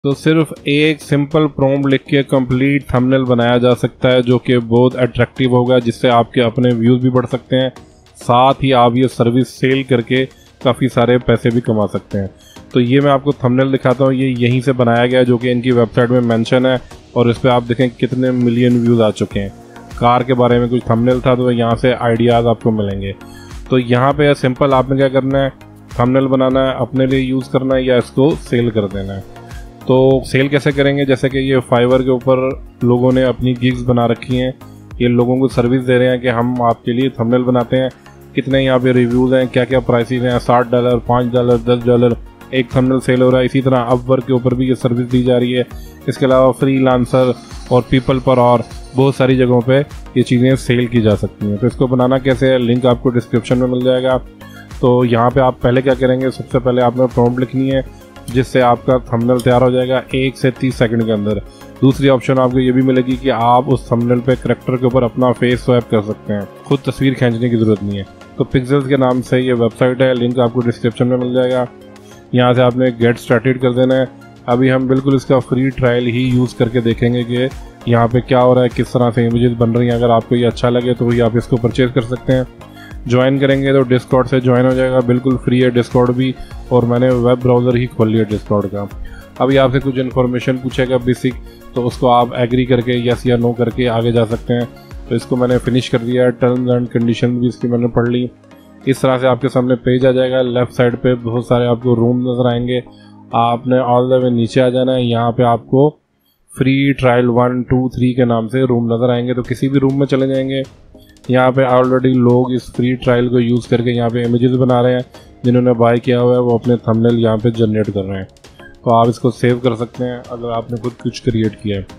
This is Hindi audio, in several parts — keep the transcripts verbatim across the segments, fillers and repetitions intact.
तो सिर्फ एक सिंपल प्रॉम्प्ट लिख के कंप्लीट थंबनेल बनाया जा सकता है जो कि बहुत अट्रैक्टिव होगा, जिससे आपके अपने व्यूज़ भी बढ़ सकते हैं, साथ ही आप ये सर्विस सेल करके काफ़ी सारे पैसे भी कमा सकते हैं। तो ये मैं आपको थंबनेल दिखाता हूँ, ये यहीं से बनाया गया है जो कि इनकी वेबसाइट में मेंशन है, और इस पर आप देखें कितने मिलियन व्यूज़ आ चुके हैं। कार के बारे में कुछ थंबनेल था तो यहाँ से आइडियाज़ आपको मिलेंगे। तो यहाँ पे सिंपल आपने क्या करना है, थंबनेल बनाना है, अपने लिए यूज़ करना है या इसको सेल कर देना है। तो सेल कैसे करेंगे, जैसे कि ये फाइवर के ऊपर लोगों ने अपनी गिग्स बना रखी हैं, ये लोगों को सर्विस दे रहे हैं कि हम आपके लिए थंबनेल बनाते हैं, कितने यहाँ पे रिव्यूज़ हैं, क्या क्या प्राइसेस हैं, साठ डॉलर, पाँच डॉलर, दस डॉलर एक थंबनेल सेल हो रहा है। इसी तरह अपवर्क के ऊपर भी ये सर्विस दी जा रही है। इसके अलावा फ्रीलांसर और पीपल पर और बहुत सारी जगहों पे ये चीज़ें सेल की जा सकती हैं। तो इसको बनाना कैसे है, लिंक आपको डिस्क्रिप्शन में मिल जाएगा। तो यहाँ पे आप पहले क्या करेंगे, सबसे पहले आपने प्रॉम्प्ट लिखनी है जिससे आपका थंबनेल तैयार हो जाएगा एक से तीस सेकंड के अंदर। दूसरी ऑप्शन आपको ये भी मिलेगी कि आप उस थंबनेल पे करैक्टर के ऊपर अपना फेस स्वैप कर सकते हैं, खुद तस्वीर खींचने की ज़रूरत नहीं है। तो पिक्सेल्स के नाम से ये वेबसाइट है, लिंक आपको डिस्क्रिप्शन में मिल जाएगा। यहाँ से आपने गेट स्टार्टेड कर देना है। अभी हम बिल्कुल इसका फ्री ट्रायल ही यूज़ करके देखेंगे कि यहाँ पे क्या हो रहा है, किस तरह से इमेजेस बन रही हैं। अगर आपको ये अच्छा लगे तो वही आप इसको परचेज़ कर सकते हैं। ज्वाइन करेंगे तो डिस्कॉर्ड से ज्वाइन हो जाएगा, बिल्कुल फ्री है डिस्कॉर्ड भी, और मैंने वेब ब्राउज़र ही खोल लिया डिस्कॉर्ड का। अभी आपसे कुछ इन्फॉर्मेशन पूछेगा बेसिक, तो उसको आप एग्री करके यस या नो करके आगे जा सकते हैं। तो इसको मैंने फिनिश कर दिया है, टर्म्स एंड कंडीशन भी इसकी मैंने पढ़ ली। इस तरह से आपके सामने पेज आ जाएगा। लेफ्ट साइड पे बहुत सारे आपको रूम नज़र आएंगे, आपने ऑल द वे नीचे आ जाना है। यहाँ पे आपको free trial one two three के नाम से रूम नज़र आएंगे, तो किसी भी रूम में चले जाएंगे। यहाँ पे ऑलरेडी लोग इस फ्री ट्रायल को यूज़ करके यहाँ पे इमेजेस बना रहे हैं, जिन्होंने बाय किया हुआ है वो अपने थंबनेल यहाँ पे जनरेट कर रहे हैं। तो आप इसको सेव कर सकते हैं अगर आपने खुद कुछ क्रिएट किया है।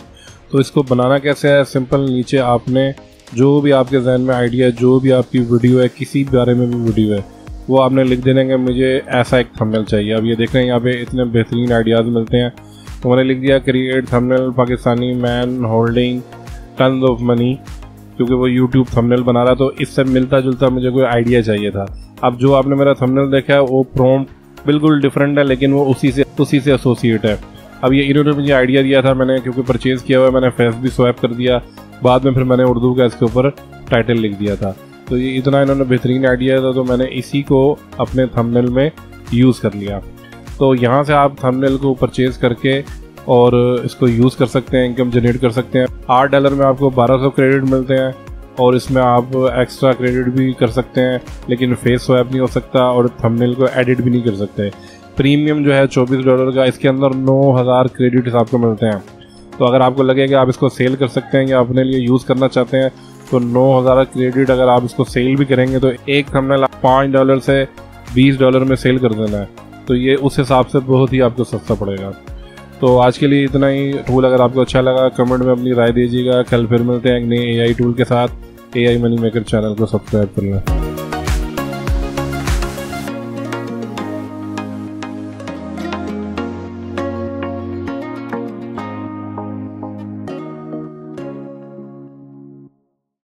तो इसको बनाना कैसे है, सिंपल नीचे आपने जो भी आपके जहन में आइडिया है, जो भी आपकी वीडियो है, किसी बारे में भी वीडियो है, वो आपने लिख देने कि मुझे ऐसा एक थंबनेल चाहिए। अब ये देख रहे हैं यहाँ पे इतने बेहतरीन आइडियाज़ मिलते हैं। तो मैंने लिख दिया create thumbnail Pakistani man holding tons of money, क्योंकि वो यूट्यूब थंबनेल बना रहा, तो इससे मिलता जुलता मुझे कोई आइडिया चाहिए था। अब जो आपने मेरा थंबनेल देखा है वो प्रॉम्प्ट बिल्कुल डिफरेंट है, लेकिन वो उसी से उसी से एसोसिएट है। अब ये इन्होंने मुझे आइडिया दिया था, मैंने क्योंकि परचेज़ किया हुआ है, मैंने फेस भी स्वैप कर दिया, बाद में फिर मैंने उर्दू का इसके ऊपर टाइटल लिख दिया था। तो ये इतना इन्होंने बेहतरीन आइडिया था, तो मैंने इसी को अपने थंबनेल में यूज़ कर लिया। तो यहाँ से आप थंबनेल को परचेज़ करके और इसको यूज़ कर सकते हैं, इनकम जनरेट कर सकते हैं। आठ डॉलर में आपको बारह सौ क्रेडिट मिलते हैं, और इसमें आप एक्स्ट्रा क्रेडिट भी कर सकते हैं, लेकिन फेस स्वैप नहीं हो सकता और थंबनेल को एडिट भी नहीं कर सकते। प्रीमियम जो है चौबीस डॉलर का, इसके अंदर नौ हज़ार क्रेडिट्स आपको मिलते हैं। तो अगर आपको लगे कि आप इसको सेल कर सकते हैं या अपने लिए यूज़ करना चाहते हैं, तो नौ हज़ार क्रेडिट अगर आप इसको सेल भी करेंगे तो एक थंबनेल पाँच डॉलर से बीस डॉलर में सेल कर देना है। तो ये उस हिसाब से बहुत ही आपको सस्ता पड़ेगा। तो आज के लिए इतना ही। टूल अगर आपको अच्छा लगा कमेंट में अपनी राय दीजिएगा। कल फिर मिलते हैं एक नए ए आई टूल के साथ। A I money maker channel को सब्सक्राइब कर लें।